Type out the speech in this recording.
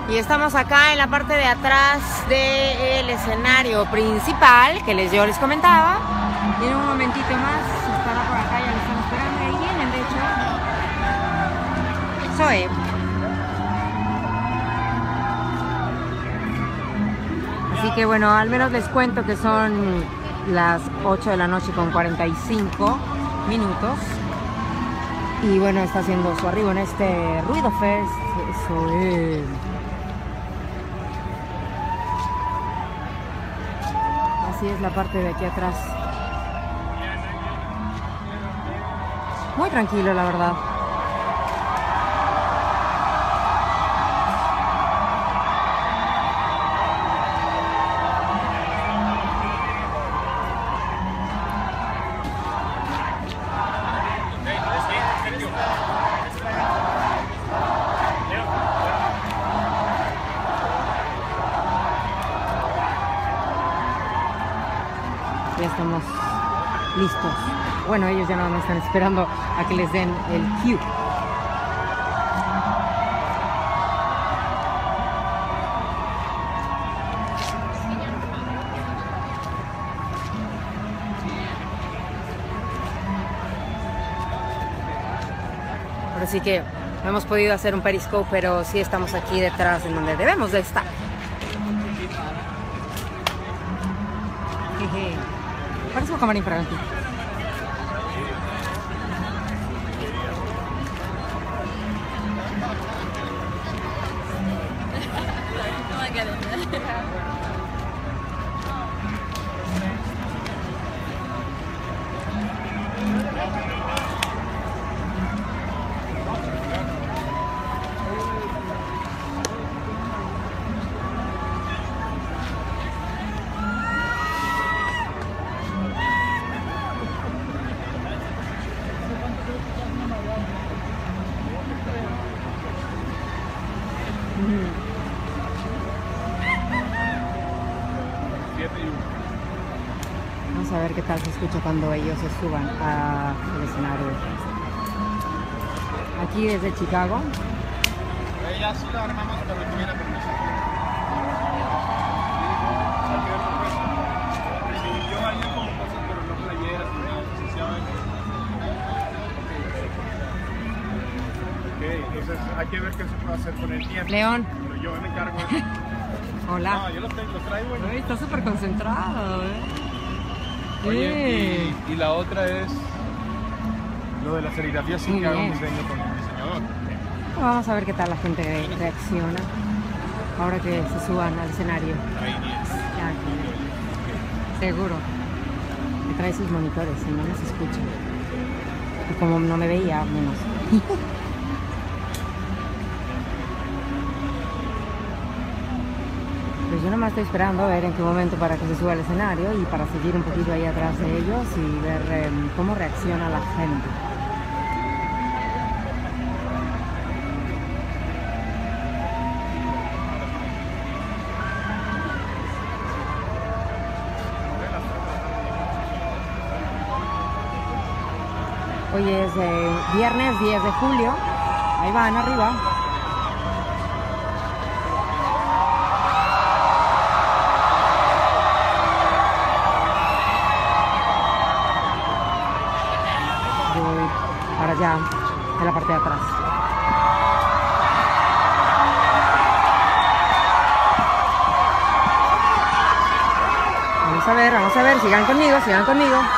Y estamos acá en la parte de atrás del escenario principal que yo les comentaba. Y en un momentito más estará por acá, ya lo están esperando. Ahí vienen, de hecho. Zoe. Así que bueno, al menos les cuento que son las 8 de la noche con 45 minutos. Y bueno, está haciendo su arribo en este Ruido Fest. Eso es. Así es la parte de aquí atrás. Muy tranquilo, la verdad. Ya estamos listos. Bueno, ellos ya no me están esperando a que les den el cue. Ahora sí que no hemos podido hacer un periscope, pero sí estamos aquí detrás en donde debemos de estar. Jeje. Parece un camarín para ti. Vamos a ver qué tal se escucha cuando ellos se suban al escenario. Aquí desde Chicago. Ya sí la armamos, pero tuviera permiso. Yo haría como cosas, pero no playeras, ok, entonces hay que ver qué se puede hacer con el tiempo. León. Pero yo me encargo. Hola. No, yo los traigo. Uy, está súper concentrado, Oye, y la otra es lo de la serigrafía, sí que hago un diseño con el diseñador. Vamos a ver qué tal la gente reacciona ahora que se suban al escenario. Ya, seguro. Me trae sus monitores, si no nos escucha. Y como no me veía, menos. Pues yo nomás estoy esperando a ver en qué momento para que se suba al escenario y para seguir un poquito ahí atrás de ellos y ver cómo reacciona la gente. Hoy es viernes 10 de julio. Ahí van arriba. Voy para allá, en la parte de atrás. Vamos a ver, sigan conmigo, sigan conmigo.